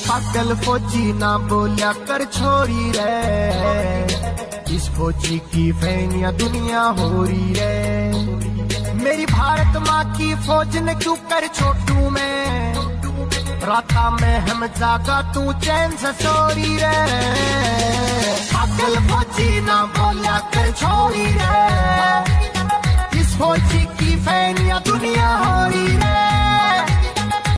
पागल फौजी ना बोलिया कर छोरी रे, इस फौजी की फैनिया दुनिया हो रही रे। मेरी भारत माँ की फौज ने क्यों कर छोटू में, राता में हम जागा तू चैन से सोरी रे। पागल फौजी ना बोलिया कर छोरी रे, इस फौजी